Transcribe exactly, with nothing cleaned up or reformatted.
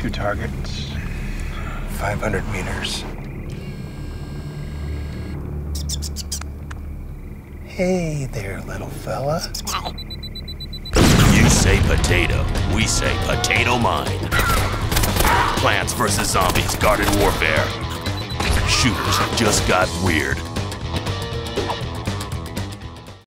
Two targets. five hundred meters. Hey there, little fella. You say potato, we say potato mine. Plants versus zombies, guarded warfare. Shooters just got weird.